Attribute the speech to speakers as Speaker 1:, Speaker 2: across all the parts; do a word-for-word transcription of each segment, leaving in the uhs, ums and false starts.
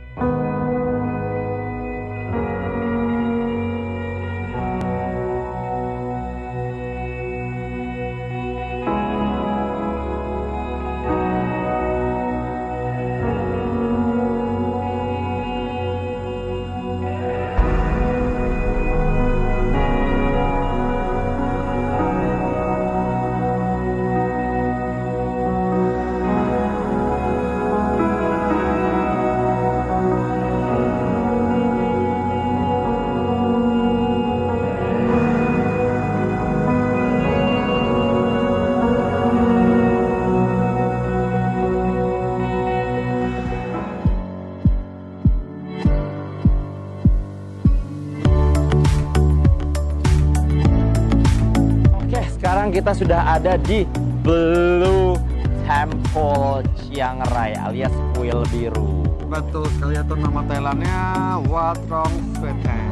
Speaker 1: Kita sudah ada di Blue Temple Chiang Rai alias kuil biru.
Speaker 2: Betul sekali, itu nama Thailandnya Wat Rong Swetan.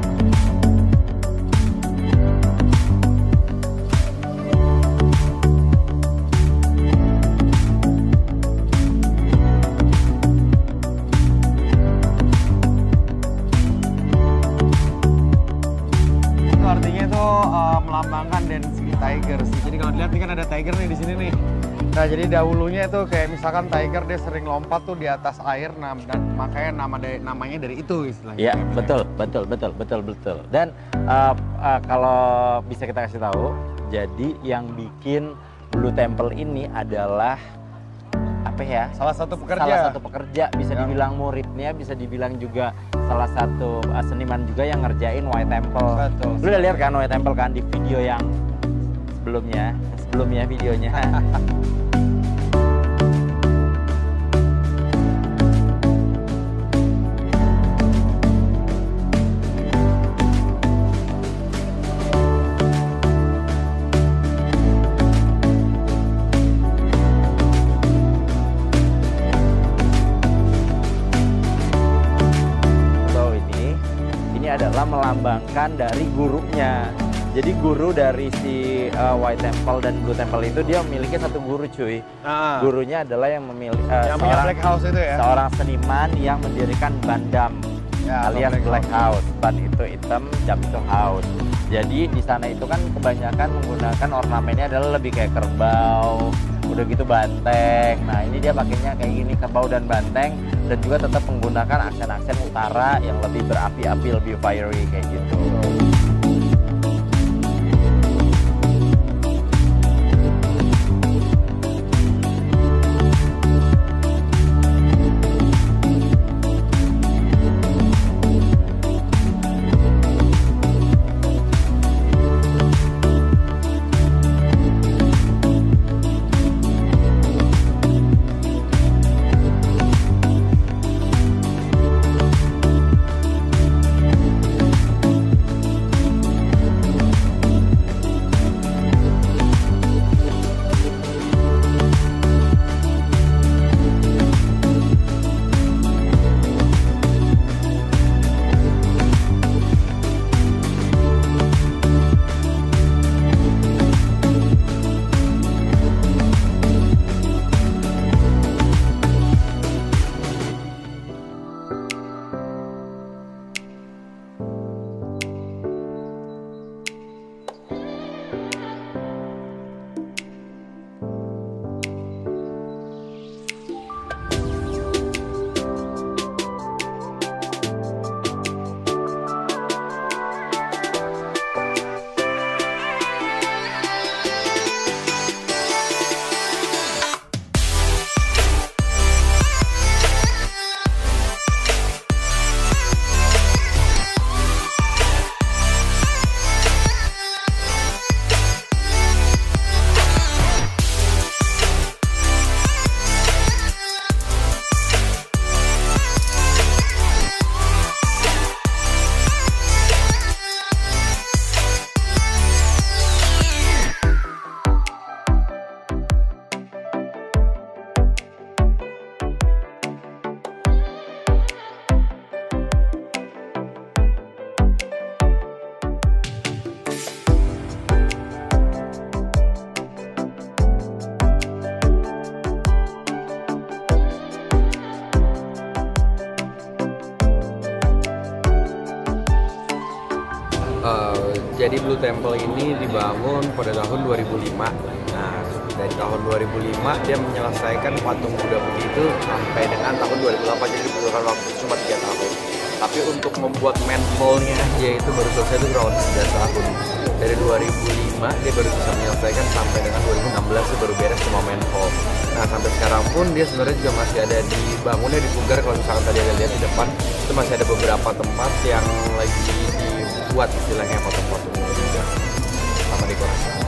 Speaker 2: Artinya itu uh, melambangkan dancing tiger sih. Jadi kalau dilihat nih kan ada tiger nih di sini nih. Nah jadi dahulunya itu kayak misalkan tiger dia sering lompat tuh di atas air, nah, dan makanya nama dari, namanya dari itu istilahnya.
Speaker 1: Iya betul, betul, betul, betul, betul. Dan uh, uh, kalau bisa kita kasih tahu, jadi yang bikin Blue Temple ini adalah apa ya?
Speaker 2: Salah satu pekerja.
Speaker 1: Salah satu pekerja, bisa
Speaker 2: ya.
Speaker 1: dibilang muridnya, bisa dibilang juga salah satu uh, seniman juga yang ngerjain White Temple.
Speaker 2: Betul.
Speaker 1: Lu udah lihat kan White Temple kan di video yang sebelumnya, sebelumnya videonya. Adalah melambangkan dari gurunya. Jadi guru dari si uh, White Temple dan Blue Temple itu dia memiliki satu guru cuy.
Speaker 2: Ah.
Speaker 1: Gurunya adalah yang memiliki uh,
Speaker 2: yang
Speaker 1: seorang,
Speaker 2: Black House itu ya.
Speaker 1: Seorang seniman yang mendirikan Bandam ya, alias Black, Black House. Ban itu hitam, jam itu house. Jadi di sana itu kan kebanyakan menggunakan ornamennya adalah lebih kayak kerbau, udah gitu banteng. Nah ini dia pakainya kayak gini, kerbau dan banteng, dan juga tetap menggunakan aksen-aksen utara yang lebih berapi-api, lebih fiery kayak gitu.
Speaker 3: Jadi Blue Temple ini dibangun pada tahun dua ribu lima. Nah, dari tahun dua ribu lima dia menyelesaikan patung Buddha putih itu sampai dengan tahun dua ribu delapan, jadi dibutuhkan waktu cuma tiga tahun. Tapi untuk membuat manhole-nya dia itu baru selesai itu kurang lebih sebelas tahun. Dari dua ribu lima dia baru bisa menyelesaikan sampai dengan dua ribu enam belas dia baru beres semua manhole. Nah, sampai sekarang pun dia sebenarnya juga masih ada dibangunnya di Pugar. Kalau misalkan tadi ada lihat di depan itu masih ada beberapa tempat yang lagi dibuat istilahnya foto-fotonya juga sama dekorasi.